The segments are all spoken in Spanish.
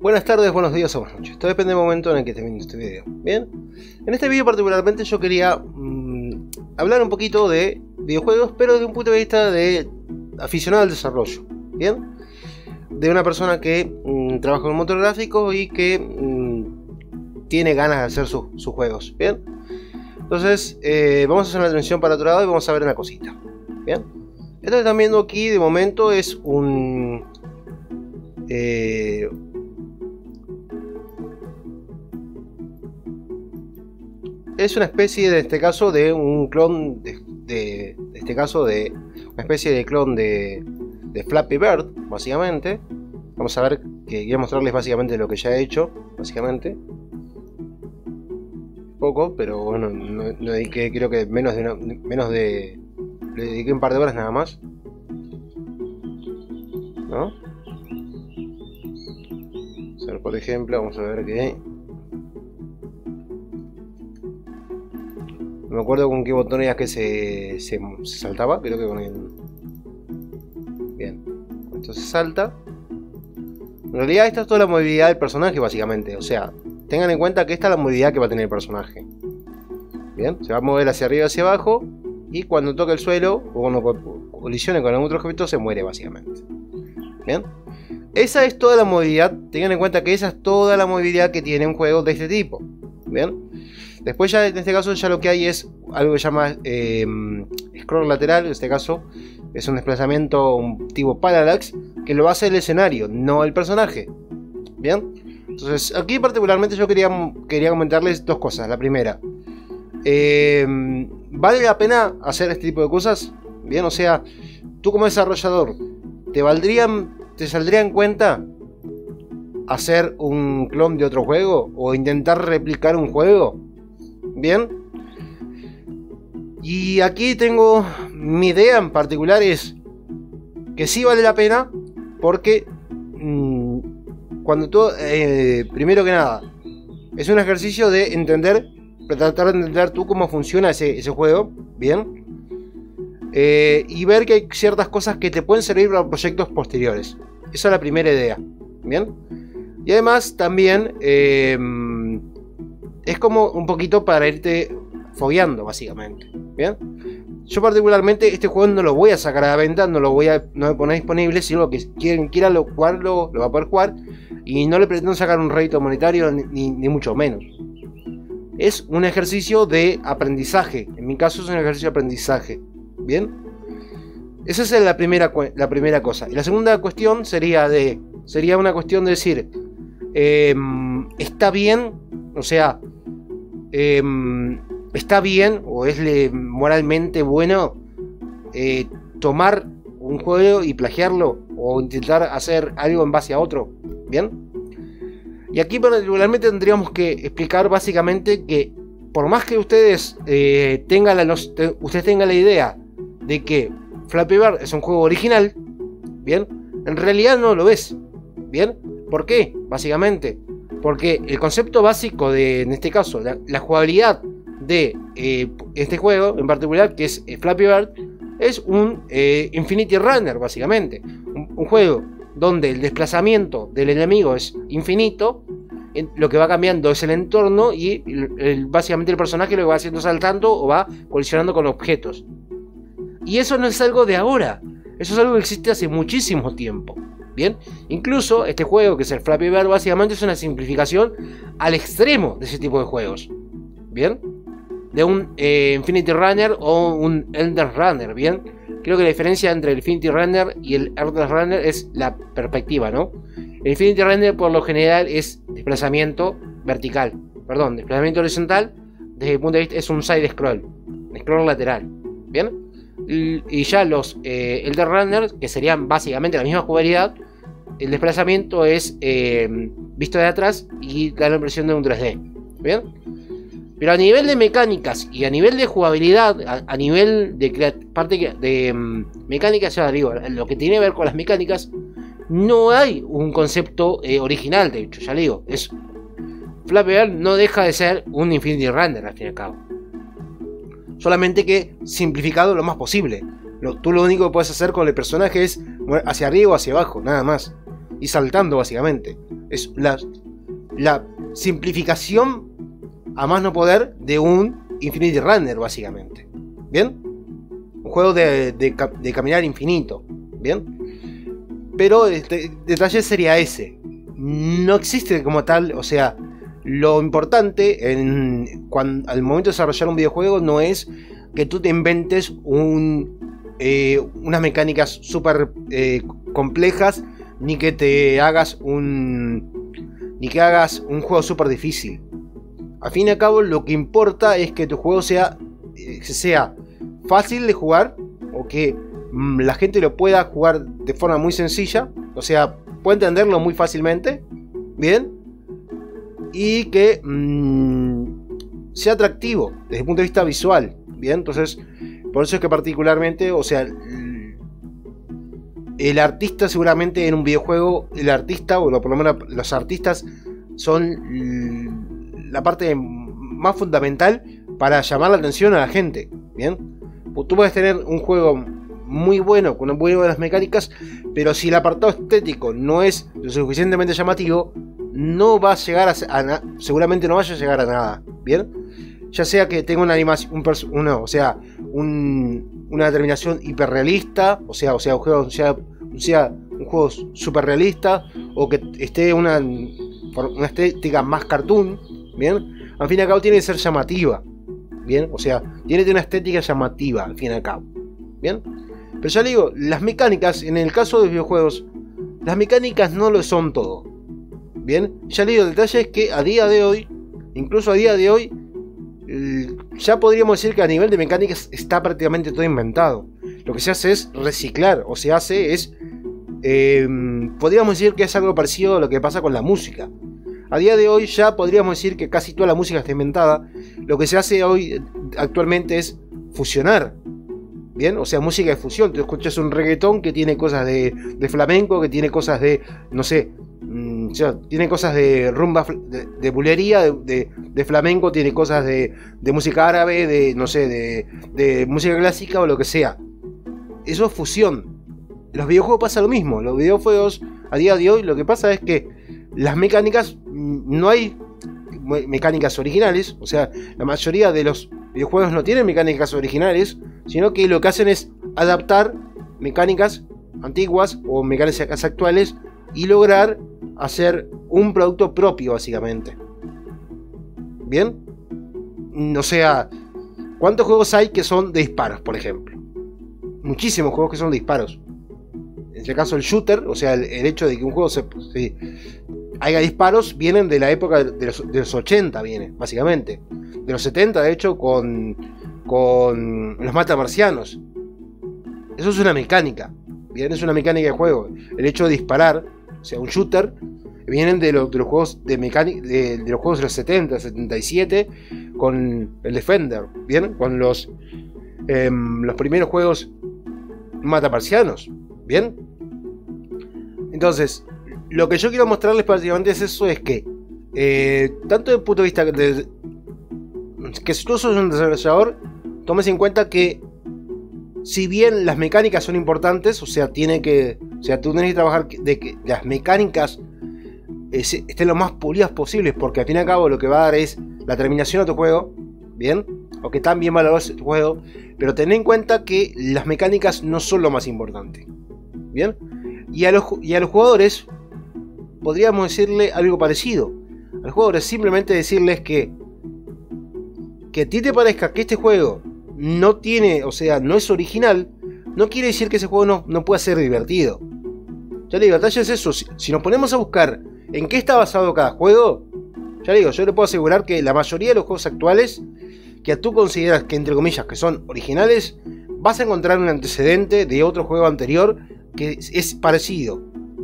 Buenas tardes, buenos días o buenas noches. Todo depende del momento en el que esté viendo este video. Bien, en este video particularmente yo quería hablar un poquito de videojuegos, pero desde un punto de vista de aficionado al desarrollo. Bien, de una persona que trabaja con motor gráfico y que tiene ganas de hacer sus juegos. Bien, entonces vamos a hacer una transición para otro lado y vamos a ver una cosita. Bien, esto que están viendo aquí de momento es es una especie de, en este caso, de un clon de este caso de una especie de clon de Flappy Bird, básicamente. Vamos a ver, que quiero mostrarles básicamente lo que ya he hecho, básicamente. Poco, pero bueno, no dediqué, creo que le dediqué un par de horas nada más, ¿no? O sea, por ejemplo, vamos a ver que no me acuerdo con qué botón era que se saltaba, creo que con el... Bien, esto se salta. En realidad esta es toda la movilidad del personaje básicamente, o sea, tengan en cuenta que esta es la movilidad que va a tener el personaje. Bien, se va a mover hacia arriba y hacia abajo, y cuando toque el suelo o cuando colisione con algún otro objeto se muere básicamente. Bien, esa es toda la movilidad, tengan en cuenta que esa es toda la movilidad que tiene un juego de este tipo. Bien, después ya en este caso ya lo que hay es algo que se llama scroll lateral. En este caso es un desplazamiento tipo parallax que lo hace el escenario, no el personaje. Bien, entonces aquí particularmente yo quería comentarles dos cosas. La primera, ¿vale la pena hacer este tipo de cosas? Bien, o sea, tú como desarrollador, ¿te saldría en cuenta hacer un clon de otro juego o intentar replicar un juego? Bien, y aquí tengo mi idea en particular, es que sí vale la pena, porque cuando tú, primero que nada, es un ejercicio de entender, tratar de entender tú cómo funciona ese juego, bien, y ver que hay ciertas cosas que te pueden servir para proyectos posteriores. Esa es la primera idea, bien, y además también es como un poquito para irte fogueando básicamente. Bien, yo particularmente este juego no lo voy a sacar a la venta, no me pone disponible, sino que quien quiera jugarlo lo va a poder jugar, y no le pretendo sacar un rédito monetario ni mucho menos. Es un ejercicio de aprendizaje, en mi caso es un ejercicio de aprendizaje. Bien, esa es la primera cosa. Y la segunda cuestión sería una cuestión de decir, está bien, o sea, está bien o es moralmente bueno tomar un juego y plagiarlo o intentar hacer algo en base a otro. Bien, y aquí particularmente tendríamos que explicar básicamente que por más que ustedes tengan la idea de que Flappy Bird es un juego original, bien, en realidad no lo es. Bien, ¿por qué? Básicamente porque el concepto básico de, en este caso, la jugabilidad de este juego en particular, que es Flappy Bird, es un Infinity Runner básicamente, un juego donde el desplazamiento del enemigo es infinito, lo que va cambiando es el entorno y básicamente el personaje lo va haciendo saltando o va colisionando con objetos. Y eso no es algo de ahora, eso es algo que existe hace muchísimo tiempo. Bien, incluso este juego, que es el Flappy Bird, básicamente es una simplificación al extremo de ese tipo de juegos. Bien, de un Infinity Runner o un Elden Runner. Bien, creo que la diferencia entre el Infinity Runner y el Elden Runner es la perspectiva, ¿no? El Infinity Runner por lo general es desplazamiento vertical, perdón, desplazamiento horizontal. Desde mi punto de vista es un side scroll lateral. Bien, y ya los Elden Runner, que serían básicamente la misma jugabilidad, el desplazamiento es visto de atrás y da la impresión de un 3D. Bien, pero a nivel de mecánicas y a nivel de jugabilidad, a nivel de parte de mecánicas, ya digo, lo que tiene que ver con las mecánicas, no hay un concepto original. De hecho, ya digo, Flappy Bird no deja de ser un Infinity Runner al fin y al cabo, solamente que simplificado lo más posible. Tú lo único que puedes hacer con el personaje es hacia arriba o hacia abajo, nada más, y saltando básicamente. Es la simplificación a más no poder de un Infinity Runner, básicamente. ¿Bien? Un juego de caminar infinito. ¿Bien? Pero el detalle sería ese. No existe como tal, o sea, lo importante al momento de desarrollar un videojuego no es que tú te inventes unas mecánicas súper complejas, ni que te hagas un juego súper difícil. Al fin y al cabo, lo que importa es que tu juego sea fácil de jugar, o que la gente lo pueda jugar de forma muy sencilla, o sea, puede entenderlo muy fácilmente, bien, y que sea atractivo desde el punto de vista visual, bien. Entonces, por eso es que particularmente, o sea, el artista seguramente en un videojuego, el artista, o por lo menos los artistas, son la parte más fundamental para llamar la atención a la gente, bien. Tú puedes tener un juego muy bueno, con muy buenas mecánicas, pero si el apartado estético no es lo suficientemente llamativo, no va a llegar seguramente no vaya a llegar a nada, bien. Ya sea que tenga una animación, una determinación hiperrealista, o sea, un juego sea un juego super realista, o que esté una estética más cartoon, bien. Al fin y al cabo tiene que ser llamativa, bien, o sea, tiene que tener una estética llamativa, al fin y al cabo, bien. Pero ya le digo, las mecánicas, en el caso de los videojuegos, las mecánicas no lo son todo, bien. Ya le digo, el detalle es que incluso a día de hoy, ya podríamos decir que a nivel de mecánicas está prácticamente todo inventado. Lo que se hace es reciclar, o podríamos decir que es algo parecido a lo que pasa con la música. A día de hoy ya podríamos decir que casi toda la música está inventada. Lo que se hace actualmente es fusionar, bien, o sea, música de fusión. Tú escuchas un reggaetón que tiene cosas de flamenco, que tiene cosas de, no sé, tiene cosas de rumba, de bulería, de flamenco, tiene cosas de música árabe, de música clásica o lo que sea. Eso es fusión. En los videojuegos pasa lo mismo. Los videojuegos a día de hoy, lo que pasa es que las mecánicas, no hay mecánicas originales, o sea, la mayoría de los videojuegos no tienen mecánicas originales, sino que lo que hacen es adaptar mecánicas antiguas o mecánicas actuales y lograr hacer un producto propio, básicamente. Bien, o sea, ¿cuántos juegos hay que son de disparos, por ejemplo? Muchísimos juegos que son de disparos. En este caso el shooter, o sea, el hecho de que un juego haya disparos, vienen de la época de los 80, básicamente. De los 70, de hecho, con los matamarcianos. Eso es una mecánica, bien, es una mecánica de juego. El hecho de disparar, o sea, un shooter, vienen de los juegos de los juegos de los 70, 77, con el Defender, bien, con los primeros juegos matamarcianos, bien. Entonces, lo que yo quiero mostrarles prácticamente es eso, es que tanto desde el punto de vista que si tú sos un desarrollador, tomes en cuenta que si bien las mecánicas son importantes, o sea, tú tienes que trabajar de que las mecánicas estén lo más pulidas posibles, porque al fin y al cabo lo que va a dar es la terminación de tu juego, bien, o que tan bien valorado es tu juego, pero ten en cuenta que las mecánicas no son lo más importante, bien. Y a los jugadores podríamos decirle algo parecido. A los jugadores simplemente decirles que a ti te parezca que este juego no tiene, o sea, no es original, no quiere decir que ese juego no pueda ser divertido. Ya le digo, el detalle es eso. Si nos ponemos a buscar en qué está basado cada juego, ya le digo, yo le puedo asegurar que la mayoría de los juegos actuales que tú consideras que, entre comillas, que son originales, vas a encontrar un antecedente de otro juego anterior que es parecido,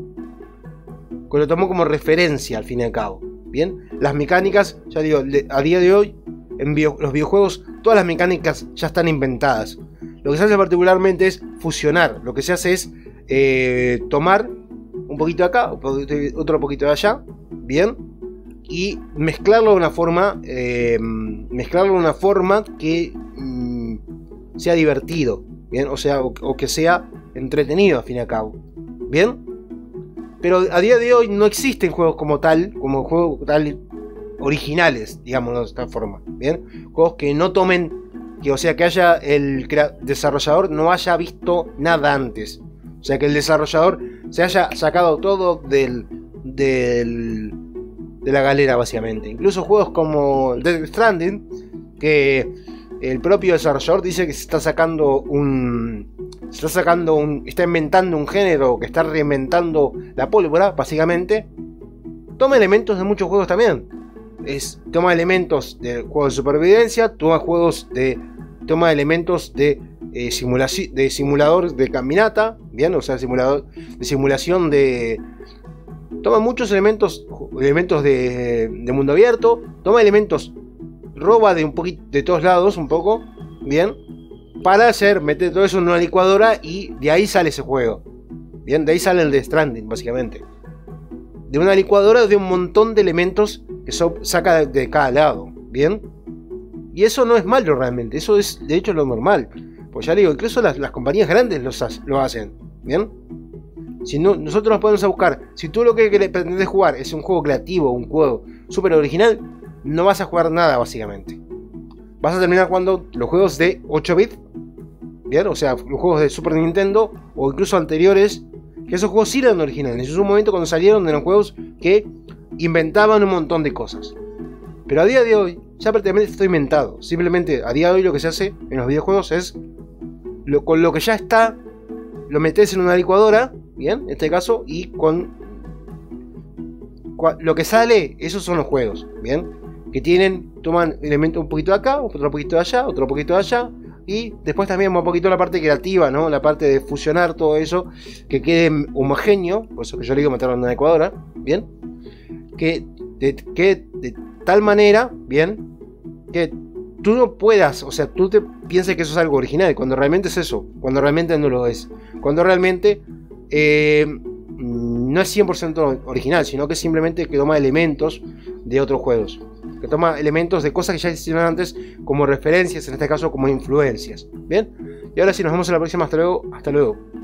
que lo tomo como referencia al fin y al cabo. Bien, las mecánicas, ya digo, a día de hoy en los videojuegos todas las mecánicas ya están inventadas. Lo que se hace particularmente es fusionar. Lo que se hace es tomar un poquito de acá, otro poquito de allá, bien, y mezclarlo de una forma que sea divertido, bien, o sea, o que sea entretenido al fin y al cabo, bien. Pero a día de hoy no existen juegos como tal, originales, digamos de esta forma, ¿bien? Juegos que no tomen, que o sea que haya el desarrollador no haya visto nada antes. O sea que el desarrollador se haya sacado todo de la galera básicamente. Incluso juegos como Death Stranding, que el propio desarrollador dice que está inventando un género, que está reinventando la pólvora, básicamente. Toma elementos de muchos juegos también. Toma elementos de juegos de supervivencia, toma elementos de simulador de caminata, bien, o sea, de simulación de. Toma muchos elementos de mundo abierto, toma elementos, roba de un poquito de todos lados, un poco, bien, para meter todo eso en una licuadora y de ahí sale ese juego. Bien, de ahí sale el de Stranding, básicamente. De una licuadora de un montón de elementos que saca de cada lado, bien. Y eso no es malo realmente, eso es de hecho lo normal. Pues ya digo, incluso las compañías grandes lo hacen, bien. Si no, nosotros nos podemos buscar. Si tú lo que pretendes jugar es un juego creativo, un juego súper original, no vas a jugar nada básicamente. Vas a terminar jugando los juegos de 8 bits, bien, o sea, los juegos de Super Nintendo o incluso anteriores, que esos juegos sí eran originales. En su momento cuando salieron de los juegos que inventaban un montón de cosas. Pero a día de hoy ya prácticamente está inventado. Simplemente a día de hoy lo que se hace en los videojuegos es con lo que ya está, lo metes en una licuadora, bien, en este caso, y con lo que sale, esos son los juegos, bien, que toman elementos un poquito de acá, otro poquito de allá, otro poquito de allá, y después también un poquito la parte creativa, ¿no? La parte de fusionar todo eso, que quede homogéneo, por eso que yo le digo meterlo en una licuadora, bien, que de tal manera, bien, que tú no puedas, o sea, tú te pienses que eso es algo original, cuando realmente es eso, cuando realmente no lo es, cuando realmente no es 100% original, sino que simplemente que toma elementos de otros juegos, que toma elementos de cosas que ya existieron antes como referencias, en este caso como influencias, ¿bien? Y ahora sí, nos vemos en la próxima, hasta luego.